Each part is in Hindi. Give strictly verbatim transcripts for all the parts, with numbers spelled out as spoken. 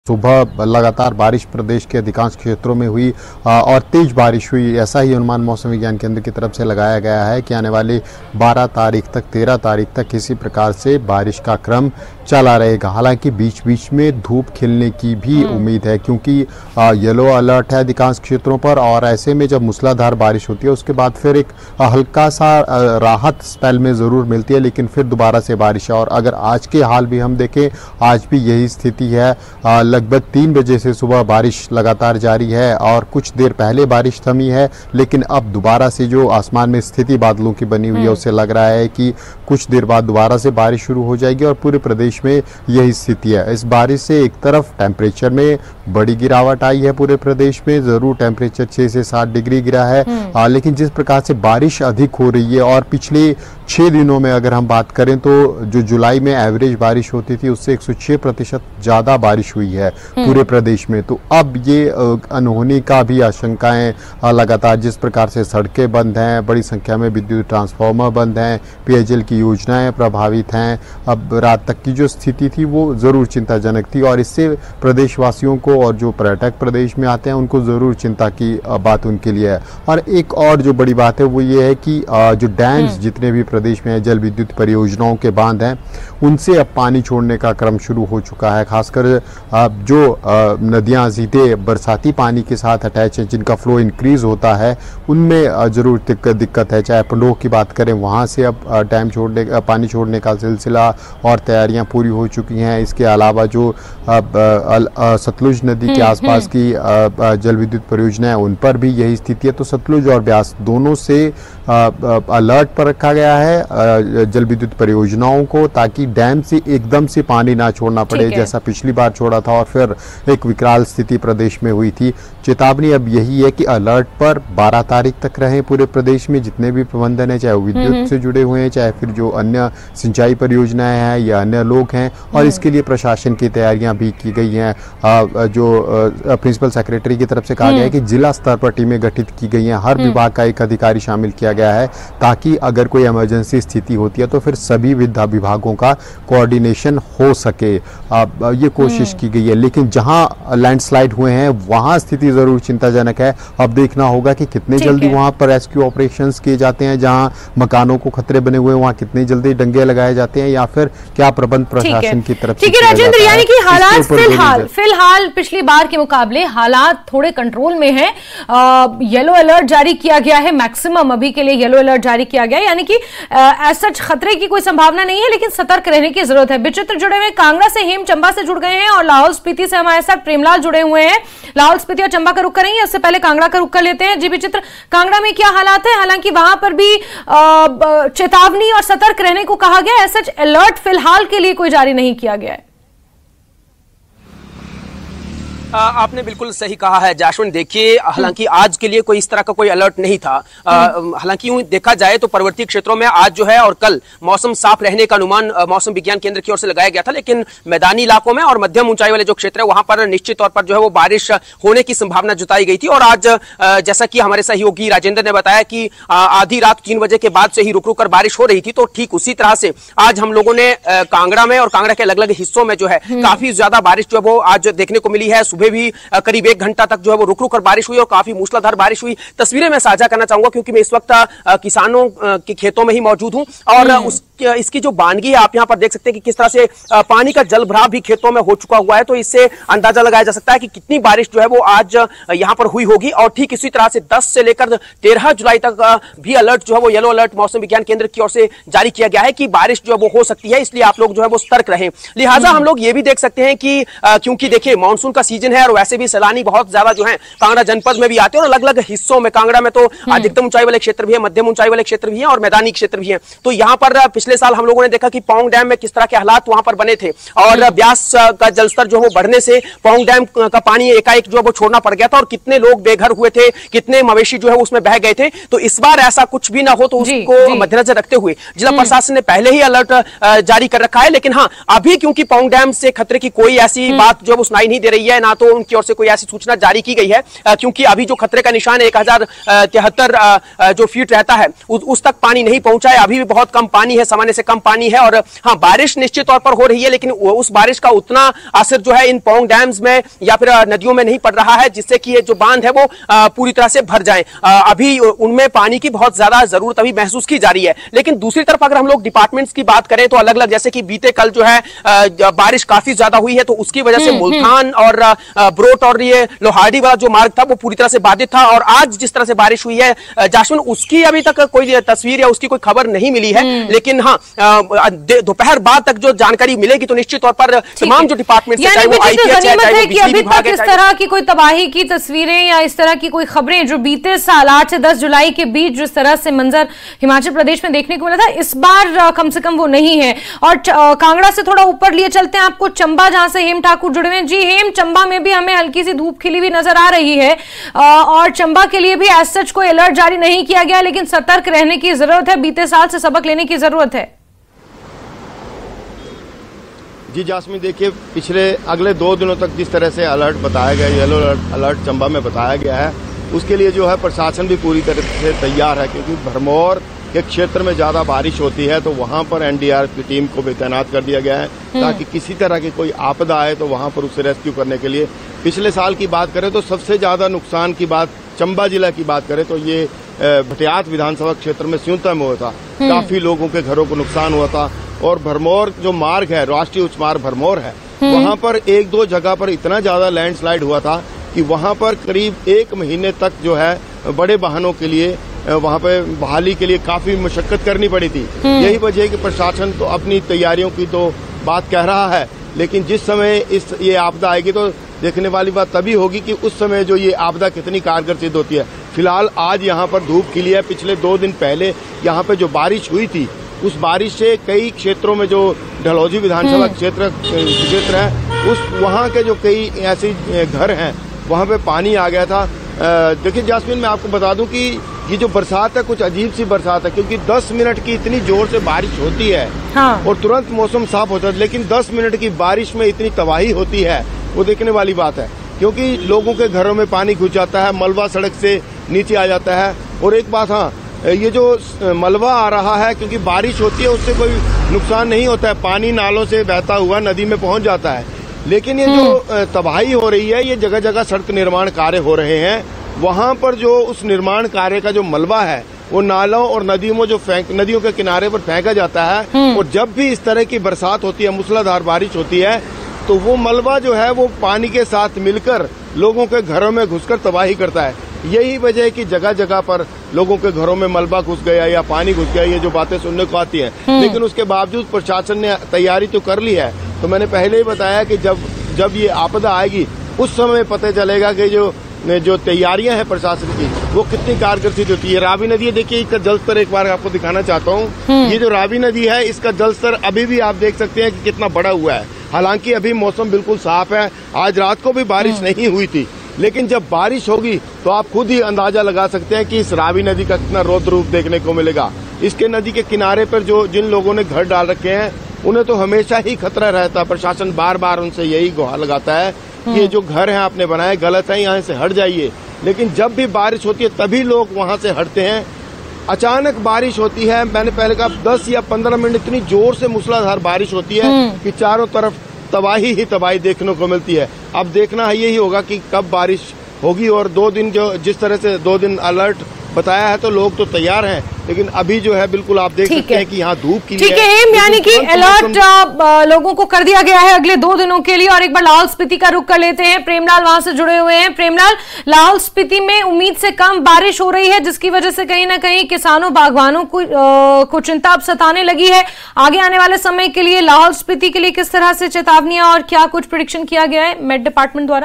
सुबह लगातार बारिश प्रदेश के अधिकांश क्षेत्रों में हुई और तेज बारिश हुई। ऐसा ही अनुमान मौसम विज्ञान केंद्र की तरफ से लगाया गया है कि आने वाली बारह तारीख तक तेरह तारीख तक किसी प्रकार से बारिश का क्रम चला रहेगा। हालांकि बीच बीच में धूप खिलने की भी उम्मीद है, क्योंकि येलो अलर्ट है अधिकांश क्षेत्रों पर। और ऐसे में जब मूसलाधार बारिश होती है उसके बाद फिर एक हल्का सा राहत स्पेल में ज़रूर मिलती है, लेकिन फिर दोबारा से बारिश है। और अगर आज के हाल भी हम देखें, आज भी यही स्थिति है। लगभग तीन बजे से सुबह बारिश लगातार जारी है और कुछ देर पहले बारिश थमी है, लेकिन अब दोबारा से जो आसमान में स्थिति बादलों की बनी हुई है उससे लग रहा है कि कुछ देर बाद दोबारा से बारिश शुरू हो जाएगी और पूरे प्रदेश में यही स्थिति है। इस बारिश से एक तरफ टेम्परेचर में बड़ी गिरावट आई है पूरे प्रदेश में, जरूर टेम्परेचर छह से सात डिग्री गिरा है, आ, लेकिन जिस प्रकार से बारिश अधिक हो रही है और पिछले छह दिनों में अगर हम बात करें तो जो जुलाई में एवरेज बारिश होती थी उससे एक सौ छह प्रतिशत ज्यादा बारिश हुई है पूरे प्रदेश में। तो अब ये अनहोनी का भी आशंकाएं लगातार, जिस प्रकार से सड़कें बंद हैं, बड़ी संख्या में विद्युत ट्रांसफार्मर बंद हैं, पेयजल की योजनाएं प्रभावित हैं, अब रात तक की जो स्थिति थी वो जरूर चिंताजनक थी। और इससे प्रदेशवासियों को और जो पर्यटक प्रदेश में आते हैं उनको जरूर चिंता की बात उनके लिए है। और एक और जो बड़ी बात है वो ये है कि जो डैम्स जितने भी प्रदेश में जल विद्युत परियोजनाओं के बांध हैं उनसे अब पानी छोड़ने का क्रम शुरू हो चुका है। खासकर जो नदियां सीधे बरसाती पानी के साथ अटैच हैं, जिनका फ्लो इंक्रीज होता है, उनमें जरूर दिक्कत है। चाहे पंडोह की बात करें, वहां से अब डैम छोड़ने पानी छोड़ने का सिलसिला और तैयारियां पूरी हो चुकी हैं। इसके अलावा जो सतलुज नदी के आसपास की जल विद्युत परियोजनाएं उन पर भी यही स्थिति है। तो सतलुज और ब्यास दोनों से अलर्ट पर रखा गया है जल विद्युत परियोजनाओं को, ताकि डैम से एकदम से पानी ना छोड़ना पड़े जैसा पिछली बार छोड़ा था और फिर एक विकराल स्थिति प्रदेश में हुई थी। चेतावनी अब यही है कि अलर्ट पर बारह तारीख तक रहे पूरे प्रदेश में जितने भी प्रबंधन है, चाहे विद्युत से जुड़े हुए हैं, चाहे फिर जो अन्य सिंचाई परियोजनाएं हैं या अन्य लोग हैं। और इसके लिए प्रशासन की तैयारियां भी की गई हैं। जो प्रिंसिपल सेक्रेटरी की तरफ से कहा गया है कि जिला स्तर पर टीमें गठित की गई हैं, हर विभाग का एक अधिकारी शामिल किया गया है, ताकि अगर कोई इमरजेंसी स्थिति होती है तो फिर सभी विभागों का कोऑर्डिनेशन हो सके। ये कोशिश की गई है। लेकिन जहां लैंडस्लाइड हुए हैं वहां स्थिति जरूर चिंताजनक है। अब देखना होगा कि कितने जल्दी वहां पर रेस्क्यू ऑपरेशंस किए जाते हैं, जहां मकानों को खतरे बने हुए वहां कितने जल्दी डंगे लगाए जाते हैं, या फिर क्या प्रबंध प्रशासन की तरफ से। ठीक है राजेंद्र, यानी कि हालात फिलहाल फिलहाल पिछली बार के मुकाबले हालात थोड़े कंट्रोल में है। येलो अलर्ट जारी किया गया है, मैक्सिमम अभी के लिए येलो अलर्ट जारी किया गया है, यानी कि ऐसा खतरे की कोई संभावना नहीं है, लेकिन सतर्क रहने की जरूरत है। विचित्र जुड़े हुए कांगड़ा से हेम चंबा से जुड़ गए हैं और लाहौल स्पीति से हमारे साथ प्रेमलाल जुड़े हुए हैं। लाहौल स्पीति और चंबा का रुख करेंगे, उससे पहले कांगड़ा का रुख कर लेते हैं। जी विचित्र, कांगड़ा में क्या हालात है? हालांकि वहां पर भी चेतावनी और सतर्क रहने को कहा गया है, सच अलर्ट फिलहाल के लिए कोई जारी नहीं किया गया है। आपने बिल्कुल सही कहा है जाशवंत। देखिए, हालांकि आज के लिए कोई इस तरह का कोई अलर्ट नहीं था। हालांकि यूं देखा जाए तो पर्वतीय क्षेत्रों में आज जो है और कल मौसम साफ रहने का अनुमान मौसम विज्ञान केंद्र की ओर से लगाया गया था, लेकिन मैदानी इलाकों में और मध्यम ऊंचाई वाले जो क्षेत्र है वहां पर निश्चित तौर पर जो है वो बारिश होने की संभावना जताई गई थी। और आज जैसा कि हमारे सहयोगी राजेंद्र ने बताया कि आधी रात तीन बजे के बाद से ही रुक रुक कर बारिश हो रही थी, तो ठीक उसी तरह से आज हम लोगों ने कांगड़ा में और कांगड़ा के अलग अलग हिस्सों में जो है काफी ज्यादा बारिश जो है वो आज देखने को मिली है। भी करीब एक घंटा तक जो है वो रुक रुक कर बारिश हुई और काफी मूसलाधार बारिश हुई। तस्वीरें मैं साझा करना चाहूंगा क्योंकि मैं इस वक्त किसानों के खेतों में ही मौजूद हूं और उस इसकी जो बानगी है आप यहां पर देख सकते हैं कि किस तरह से पानी का जल भराव भी खेतों में हो चुका हुआ है। तो इससे अंदाजा लगाया जा सकता है कि कितनी बारिश जो है वो आज यहां पर हुई होगी। और ठीक इसी तरह से दस से लेकर तेरह जुलाई तक भी अलर्ट जो है वो येलो अलर्ट मौसम विज्ञान केंद्र की ओर से जारी किया गया है कि बारिश जो है वो हो सकती है, इसलिए आप लोग जो है वो सतर्क रहें। लिहाजा हम लोग ये भी देख सकते हैं कि क्योंकि देखिए मानसून का सीजन है और वैसे भी सैलानी बहुत ज्यादा जो है कांगड़ा जनपद में भी आते हैं और अलग अलग हिस्सों में, कांगड़ा में तो अधिकतम ऊंचाई वाले क्षेत्र भी है, मध्यम ऊंचाई वाले क्षेत्र भी है और मैदानी क्षेत्र भी है। तो यहाँ पर पिछले साल हम लोगों ने देखा कि पौंग डैम में किस तरह के हालात वहां पर बने थे और ब्यास का जलस्तर जो वो बढ़ने से पौंग डैम का पानी एकाएक जो है वो छोड़ना पड़ गया था और कितने लोग बेघर हुए थे, कितने मवेशी जो है उसमें बह गए थे। तो इस बार ऐसा कुछ भी ना हो तो उसको मद्देनजर रखते हुए जिला प्रशासन ने पहले ही अलर्ट जारी कर रखा है। लेकिन हाँ, अभी क्योंकि पौंग डैम से खतरे की कोई ऐसी बात जो है वो सुनाई नहीं दे रही है, ना तो उनकी ओर से कोई ऐसी सूचना जारी की गई है, क्योंकि अभी जो खतरे का निशान एक हजार तिहत्तर जो फीट रहता है उस तक पानी नहीं पहुंचा है। अभी भी बहुत कम पानी है। सामान्य से कम पानी है। और हाँ, बारिश निश्चित तौर पर हो रही है, लेकिन उस बारिश का उतना असर जो है इन पौंग डैम्स में या फिर नदियों में नहीं पड़ रहा है, जिससे कि ये जो बांध है वो पूरी तरह से भर जाए। अभी उनमें पानी की बहुत ज्यादा जरूरत अभी महसूस की जा रही है। लेकिन दूसरी तरफ अगर हम लोग डिपार्टमेंट्स की बात करें तो अलग अलग, जैसे कि बीते कल जो है बारिश काफी ज्यादा हुई है, तो उसकी वजह से मुल्तान और ब्रोट और ये लोहारडी वाला जो मार्ग था वो पूरी तरह से बाधित था। और आज जिस तरह से बारिश हुई है जाशमिन, उसकी अभी तक कोई तस्वीर या उसकी कोई खबर नहीं मिली है, लेकिन हाँ, दोपहर बाद तक जो जानकारी मिलेगी तो निश्चित तौर पर तमाम जो डिपार्टमेंट चाहे वो आईटीएच है, चाहे वो बिजली विभाग है, इस तरह की कोई तबाही की तस्वीरें या इस तरह की कोई खबरें जो बीते साल आठ से दस जुलाई के बीच जिस तरह से मंजर हिमाचल प्रदेश में देखने को मिला था, इस बार कम से कम वो नहीं है। और कांगड़ा से थोड़ा ऊपर लिए चलते हैं आपको चंबा, जहां से हेम ठाकुर जुड़े हुए हैं। जी हेम, चंबा में भी हमें हल्की सी धूप खिली हुई नजर आ रही है और चंबा के लिए भी एज सच कोई अलर्ट जारी नहीं किया गया, लेकिन सतर्क रहने की जरूरत है, बीते साल से सबक लेने की जरूरत है। जी जास्मीन, देखिए पिछले अगले दो दिनों तक जिस तरह से अलर्ट बताया गया, येलो अलर्ट, अलर्ट चंबा में बताया गया है, उसके लिए जो है प्रशासन भी पूरी तरह से तैयार है, क्योंकि भरमौर के क्षेत्र में ज्यादा बारिश होती है तो वहां पर एनडीआरएफ की टीम को भी तैनात कर दिया गया है, ताकि किसी तरह की कोई आपदा आए तो वहां पर उसे रेस्क्यू करने के लिए। पिछले साल की बात करें तो सबसे ज्यादा नुकसान की बात चंबा जिला की बात करें तो ये भटियात विधानसभा क्षेत्र में स्यूंता में हुआ था, काफी लोगों के घरों को नुकसान हुआ था। और भरमौर जो मार्ग है, राष्ट्रीय उच्च मार्ग भरमौर है, वहां पर एक दो जगह पर इतना ज्यादा लैंडस्लाइड हुआ था कि वहां पर करीब एक महीने तक जो है बड़े वाहनों के लिए वहां पे बहाली के लिए काफी मशक्कत करनी पड़ी थी। यही वजह है कि प्रशासन तो अपनी तैयारियों की तो बात कह रहा है, लेकिन जिस समय इस ये आपदा आएगी तो देखने वाली बात तभी होगी कि उस समय जो ये आपदा कितनी कारगर सिद्ध होती है। फिलहाल आज यहाँ पर धूप खिली है। पिछले दो दिन पहले यहाँ पे जो बारिश हुई थी, उस बारिश से कई क्षेत्रों में जो डलहौजी विधानसभा क्षेत्र क्षेत्र है, उस वहाँ के जो कई ऐसे घर हैं वहाँ पे पानी आ गया था। देखिए जास्मीन, मैं आपको बता दूं कि ये जो बरसात है कुछ अजीब सी बरसात है, क्योंकि दस मिनट की इतनी जोर से बारिश होती है, हाँ। और तुरंत मौसम साफ होता है, लेकिन दस मिनट की बारिश में इतनी तबाही होती है, वो देखने वाली बात है। क्योंकि लोगों के घरों में पानी घुस जाता है, मलबा सड़क से नीचे आ जाता है। और एक बात, हाँ, ये जो मलबा आ रहा है, क्योंकि बारिश होती है उससे कोई नुकसान नहीं होता है, पानी नालों से बहता हुआ नदी में पहुंच जाता है। लेकिन ये जो तबाही हो रही है, ये जगह जगह सड़क निर्माण कार्य हो रहे हैं, वहां पर जो उस निर्माण कार्य का जो मलबा है वो नालों और नदियों में जो फेंक नदियों के किनारे पर फेंका जाता है। और जब भी इस तरह की बरसात होती है, मूसलाधार बारिश होती है, तो वो मलबा जो है वो पानी के साथ मिलकर लोगों के घरों में घुसकर तबाही करता है। यही वजह है कि जगह जगह पर लोगों के घरों में मलबा घुस गया या पानी घुस गया, ये जो बातें सुनने को आती हैं। लेकिन उसके बावजूद प्रशासन ने तैयारी तो कर ली है। तो मैंने पहले ही बताया कि जब जब ये आपदा आएगी उस समय पता चलेगा कि जो जो तैयारियां हैं प्रशासन की वो कितनी कारगर सिद्ध होती है। रावी नदी है, देखिए इसका जलस्तर एक बार आपको दिखाना चाहता हूँ। ये जो रावी नदी है, इसका जलस्तर अभी भी आप देख सकते हैं कि कितना बड़ा हुआ है। हालांकि अभी मौसम बिल्कुल साफ है, आज रात को भी बारिश नहीं हुई थी, लेकिन जब बारिश होगी तो आप खुद ही अंदाजा लगा सकते हैं कि इस रावी नदी का कितना रौद्र रूप देखने को मिलेगा। इसके नदी के किनारे पर जो जिन लोगों ने घर डाल रखे हैं उन्हें तो हमेशा ही खतरा रहता। प्रशासन बार बार उनसे यही गुहार लगाता है कि ये जो घर हैं आपने बनाए गलत है, यहाँ से हट जाइए। लेकिन जब भी बारिश होती है तभी लोग वहाँ से हटते हैं। अचानक बारिश होती है, मैंने पहले कहा दस या पंद्रह मिनट इतनी जोर से मूसलाधार बारिश होती है कि चारों तरफ तबाही ही तबाही देखने को मिलती है। अब देखना है यही होगा कि कब बारिश होगी। और दो दिन जो जिस तरह से दो दिन अलर्ट बताया है तो लोग तो तैयार हैं, लेकिन अभी जो है बिल्कुल आप देख सकते हैं कि यहाँ धूप की ठीक है, यानी कि अलर्ट लोगों को कर दिया गया है अगले दो दिनों के लिए। और एक बार लाहौल स्पीति का रुख कर लेते हैं, प्रेमलाल वहां से जुड़े हुए हैं। प्रेमलाल, लाहौल स्पीति में उम्मीद से कम बारिश हो रही है, जिसकी वजह से कहीं ना कहीं किसानों बागवानों को, को चिंता अब सताने लगी है। आगे आने वाले समय के लिए लाहौल स्पीति के लिए किस तरह से चेतावनियां और क्या कुछ प्रेडिक्शन किया गया है मेट डिपार्टमेंट द्वारा?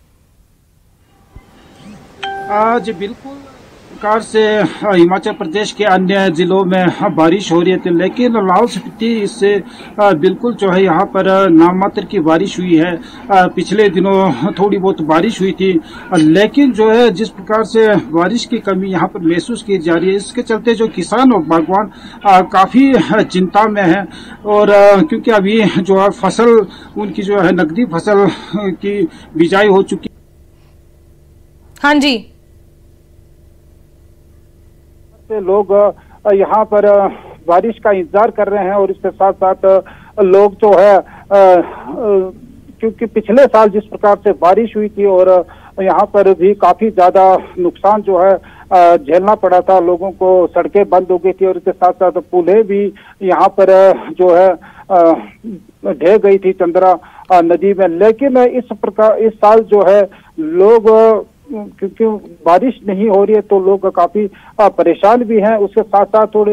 आज बिल्कुल प्रकार से हिमाचल प्रदेश के अन्य जिलों में बारिश हो रही है, लेकिन लाहौल स्पीति इससे बिल्कुल जो है यहाँ पर नाममात्र की बारिश हुई है। पिछले दिनों थोड़ी बहुत बारिश हुई थी, लेकिन जो है जिस प्रकार से बारिश की कमी यहाँ पर महसूस की जा रही है, इसके चलते जो किसान और बागवान काफी चिंता में है। और क्योंकि अभी जो है फसल उनकी जो है नकदी फसल की बिजाई हो चुकी। हाँ जी, लोग यहाँ पर बारिश का इंतजार कर रहे हैं। और इसके साथ साथ लोग जो है क्योंकि पिछले साल जिस प्रकार से बारिश हुई थी और यहाँ पर भी काफी ज्यादा नुकसान जो है झेलना पड़ा था, लोगों को सड़कें बंद हो गई थी और इसके साथ साथ पुलें भी यहाँ पर जो है ढह गई थी चंद्रा नदी में। लेकिन इस प्रकार इस साल जो है लोग क्योंकि बारिश नहीं हो रही है तो लोग काफी परेशान भी हैं। उसके साथ साथ थोड़े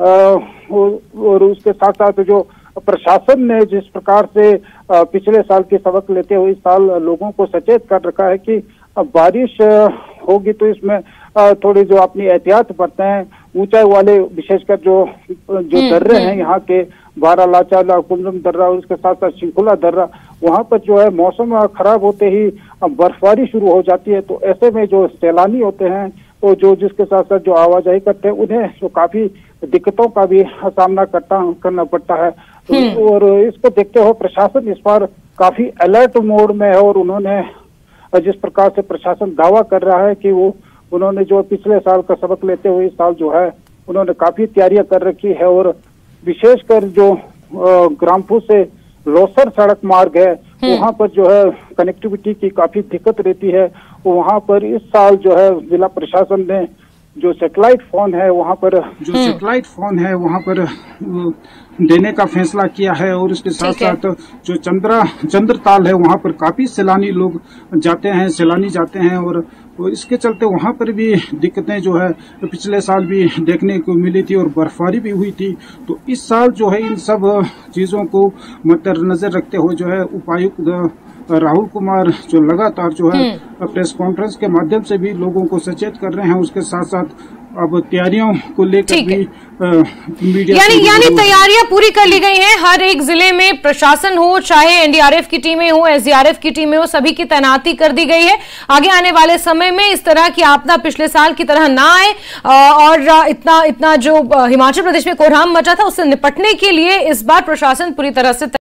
और उसके साथ साथ जो प्रशासन ने जिस प्रकार से पिछले साल के सबक लेते हुए इस साल लोगों को सचेत कर रखा है कि बारिश होगी तो इसमें थोड़ी जो अपनी एहतियात बरतें हैं। ऊंचाई वाले विशेषकर जो जो दर्रे हैं यहाँ के बारालाचा, कुमरम दर्रा और उसके साथ साथ शिंकुला दर्रा, वहाँ पर जो है मौसम खराब होते ही बर्फबारी शुरू हो जाती है। तो ऐसे में जो सैलानी होते हैं तो जो जिसके साथ साथ जो आवाजाही करते हैं उन्हें जो काफी दिक्कतों का भी सामना करता करना पड़ता है। तो और इसको देखते हुए प्रशासन इस बार काफी अलर्ट मोड में है और उन्होंने जिस प्रकार से प्रशासन दावा कर रहा है कि वो उन्होंने जो पिछले साल का सबक लेते हुए इस साल जो है उन्होंने काफी तैयारियां कर रखी है। और विशेषकर जो ग्रामपुर से लोसर सड़क मार्ग है वहाँ पर जो है कनेक्टिविटी की काफी दिक्कत रहती है। वहाँ पर इस साल जो है जिला प्रशासन ने जो सैटेलाइट फोन है वहाँ पर जो सैटेलाइट फोन है वहाँ पर देने का फैसला किया है। और इसके साथ साथ जो चंद्रा चंद्रताल है वहाँ पर काफी सैलानी लोग जाते हैं सैलानी जाते हैं और तो इसके चलते वहाँ पर भी दिक्कतें जो है तो पिछले साल भी देखने को मिली थी और बर्फबारी भी हुई थी। तो इस साल जो है इन सब चीजों को मद्देनजर रखते हुए जो है उपायुक्त राहुल कुमार जो लगातार जो है प्रेस कॉन्फ्रेंस के माध्यम से भी लोगों को सचेत कर रहे हैं। उसके साथ साथ अब तैयारियों को लेकर भी मीडिया यानी यानी तैयारियां पूरी कर ली गई हैं। हर एक जिले में प्रशासन हो, चाहे एनडीआरएफ की टीमें हो, एसडीआरएफ की टीमें हो, सभी की तैनाती कर दी गई है। आगे आने वाले समय में इस तरह की आपदा पिछले साल की तरह ना आए और इतना इतना जो हिमाचल प्रदेश में कोहराम मचा था उससे निपटने के लिए इस बार प्रशासन पूरी तरह से